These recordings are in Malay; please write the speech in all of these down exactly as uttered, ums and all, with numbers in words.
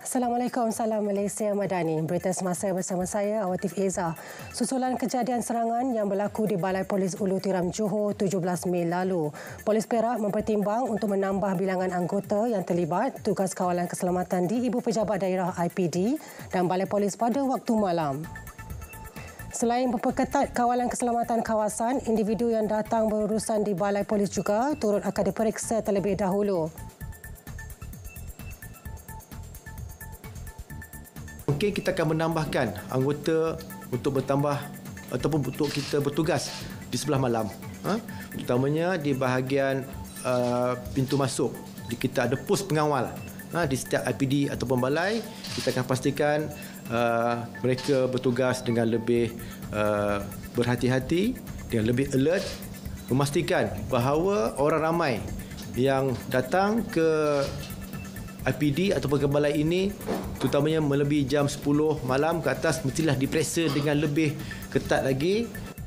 Assalamualaikum, salam Malaysia Madani. Berita semasa bersama saya, Awatif Eza. Susulan kejadian serangan yang berlaku di Balai Polis Ulu Tiram Johor tujuh belas Mei lalu, Polis Perak mempertimbang untuk menambah bilangan anggota yang terlibat tugas kawalan keselamatan di Ibu Pejabat Daerah I P D dan Balai Polis pada waktu malam. Selain memperketat kawalan keselamatan kawasan, individu yang datang berurusan di Balai Polis juga turut akan diperiksa terlebih dahulu. Mungkin kita akan menambahkan anggota untuk bertambah ataupun untuk kita bertugas di sebelah malam. Ha? Utamanya di bahagian uh, pintu masuk. Kita ada pos pengawal ha? Di setiap I P D ataupun balai. Kita akan pastikan uh, mereka bertugas dengan lebih uh, berhati-hati, dengan lebih alert, memastikan bahawa orang ramai yang datang ke I P D ataupun ke balai ini, terutamanya melebihi jam sepuluh malam ke atas, mestilah diperiksa dengan lebih ketat lagi.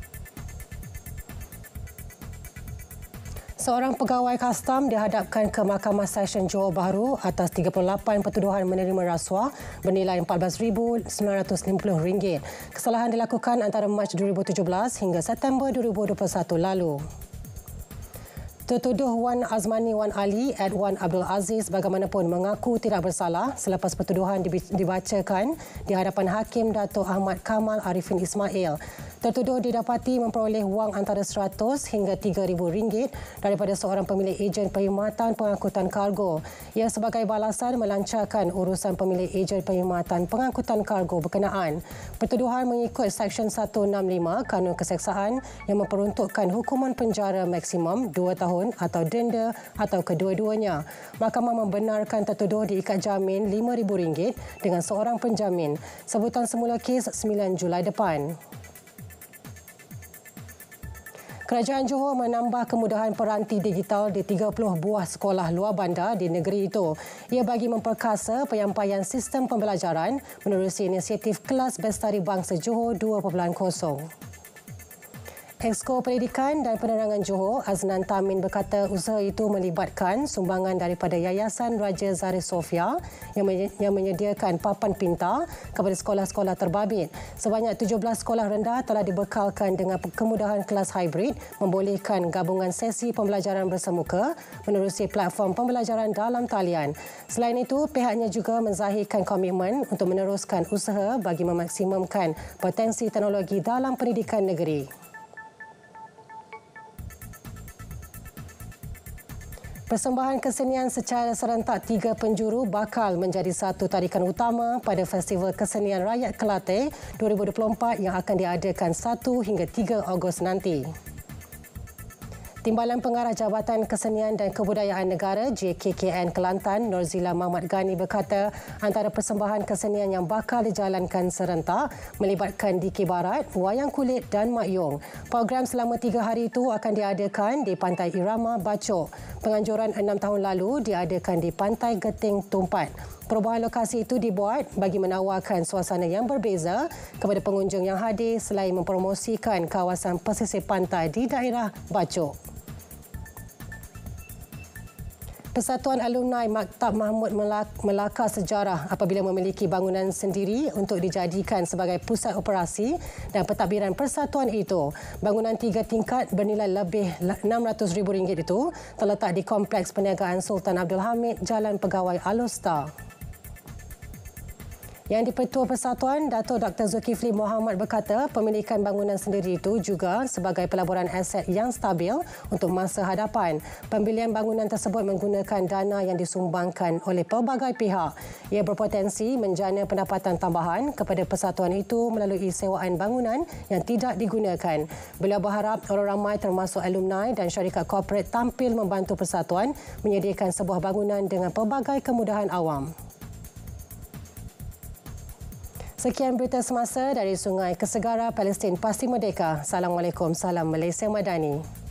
Seorang pegawai kastam dihadapkan ke Mahkamah Session Johor Bahru atas tiga puluh lapan pertuduhan menerima rasuah bernilai empat belas ribu sembilan ratus lima puluh ringgit. Kesalahan dilakukan antara Mac dua ribu tujuh belas hingga September dua ribu dua puluh satu lalu. Tertuduh Wan Azmani Wan Ali, Ed Wan Abdul Aziz bagaimanapun mengaku tidak bersalah selepas pertuduhan dibacakan di hadapan Hakim Dato' Ahmad Kamal Arifin Ismail. Tertuduh didapati memperoleh wang antara seratus hingga tiga ribu ringgit daripada seorang pemilik ejen perkhidmatan pengangkutan kargo. Ia sebagai balasan melancarkan urusan pemilik ejen perkhidmatan pengangkutan kargo berkenaan. Pertuduhan mengikut Seksyen seratus enam puluh lima Kanun Keseksaan yang memperuntukkan hukuman penjara maksimum dua tahun atau denda atau kedua-duanya. Mahkamah membenarkan tertuduh diikat jamin lima ribu ringgit dengan seorang penjamin. Sebutan semula kes sembilan Julai depan. Kerajaan Johor menambah kemudahan peranti digital di tiga puluh buah sekolah luar bandar di negeri itu. Ia bagi memperkasa penyampaian sistem pembelajaran menerusi inisiatif Kelas Bestari Bangsa Johor dua titik kosong. Exco Pendidikan dan Penerangan Johor, Aznan Tamin berkata usaha itu melibatkan sumbangan daripada Yayasan Raja Zahir Sofia yang menyediakan papan pintar kepada sekolah-sekolah terbabit. Sebanyak tujuh belas sekolah rendah telah dibekalkan dengan kemudahan kelas hybrid, membolehkan gabungan sesi pembelajaran bersemuka menerusi platform pembelajaran dalam talian. Selain itu, pihaknya juga menzahirkan komitmen untuk meneruskan usaha bagi memaksimumkan potensi teknologi dalam pendidikan negeri. Persembahan kesenian secara serentak tiga penjuru bakal menjadi satu tarikan utama pada Festival Kesenian Rakyat Kelate dua ribu dua puluh empat yang akan diadakan satu hingga tiga Ogos nanti. Timbalan Pengarah Jabatan Kesenian dan Kebudayaan Negara J K K N Kelantan, Norzila Mahmad Ghani berkata antara persembahan kesenian yang bakal dijalankan serentak melibatkan Dikir Barat, Wayang Kulit dan Mak Yong. Program selama tiga hari itu akan diadakan di Pantai Irama, Bacok. Penganjuran enam tahun lalu diadakan di Pantai Geting, Tumpat. Perubahan lokasi itu dibuat bagi menawarkan suasana yang berbeza kepada pengunjung yang hadir selain mempromosikan kawasan pesisir pantai di daerah Bacok. Persatuan Alumni Maktab Mahmud Melaka Sejarah apabila memiliki bangunan sendiri untuk dijadikan sebagai pusat operasi dan pentadbiran persatuan itu. Bangunan tiga tingkat bernilai lebih enam ratus ribu ringgit itu terletak di Kompleks Perniagaan Sultan Abdul Hamid, Jalan Pegawai Alor-Star. Yang di-Pertua Persatuan, Dato' Doktor Zulkifli Mohamad berkata pemilikan bangunan sendiri itu juga sebagai pelaburan aset yang stabil untuk masa hadapan. Pembelian bangunan tersebut menggunakan dana yang disumbangkan oleh pelbagai pihak. Ia berpotensi menjana pendapatan tambahan kepada persatuan itu melalui sewaan bangunan yang tidak digunakan. Beliau berharap orang ramai termasuk alumni dan syarikat korporat tampil membantu persatuan menyediakan sebuah bangunan dengan pelbagai kemudahan awam. Sekian berita semasa dari Sungai Kesegara, Palestin Pasti Merdeka. Assalamualaikum, salam Malaysia Madani.